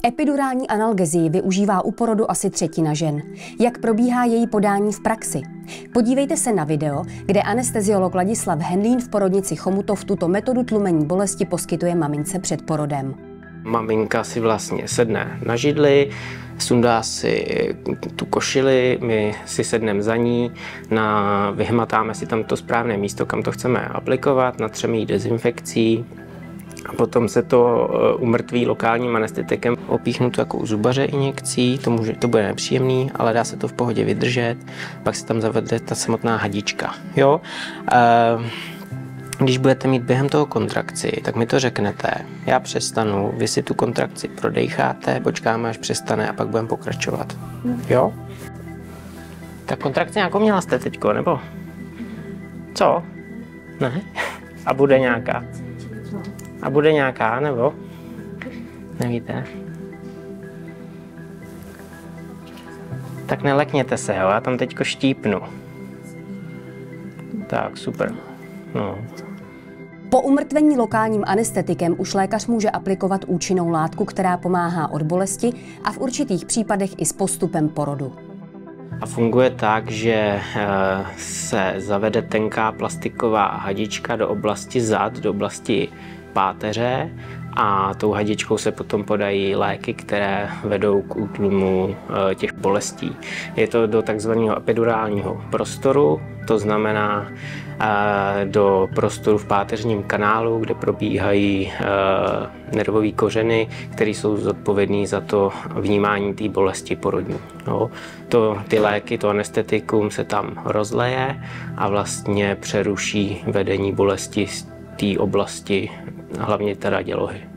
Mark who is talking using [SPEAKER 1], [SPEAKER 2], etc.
[SPEAKER 1] Epidurální analgezii využívá u porodu asi 1/3 žen. Jak probíhá její podání v praxi? Podívejte se na video, kde anesteziolog Ladislav Henlín v porodnici Chomutov tuto metodu tlumení bolesti poskytuje mamince před porodem.
[SPEAKER 2] Maminka si vlastně sedne na židli, sundá si tu košili, my si sedneme za ní, vyhmatáme si tam to správné místo, kam to chceme aplikovat, natřeme jí dezinfekcí. A potom se to umrtví lokálním anestetikem, opíchnu to jako u zubaře injekcí, to bude nepříjemný, ale dá se to v pohodě vydržet, pak se tam zavede ta samotná hadička. Jo? Když budete mít během toho kontrakci, tak mi to řeknete, já přestanu, vy si tu kontrakci prodejcháte, počkáme, až přestane a pak budeme pokračovat. Jo? Tak kontrakci nějakou měla jste teďko, nebo? Co? Ne? A bude nějaká? A bude nějaká, nebo? Nevíte? Tak nelekněte se, jo? Já tam teďko štípnu. Tak, super. No.
[SPEAKER 1] Po umrtvení lokálním anestetikem už lékař může aplikovat účinnou látku, která pomáhá od bolesti a v určitých případech i s postupem porodu.
[SPEAKER 2] A funguje tak, že se zavede tenká plastiková hadička do oblasti zad, do oblasti páteře a tou hadičkou se potom podají léky, které vedou k útlumu těch bolestí. Je to do takzvaného epidurálního prostoru, to znamená do prostoru v páteřním kanálu, kde probíhají nervové kořeny, které jsou zodpovědné za to vnímání té bolesti porodní. No, ty léky, to anestetikum se tam rozleje a vlastně přeruší vedení bolesti z té oblasti, hlavně teda dělohy.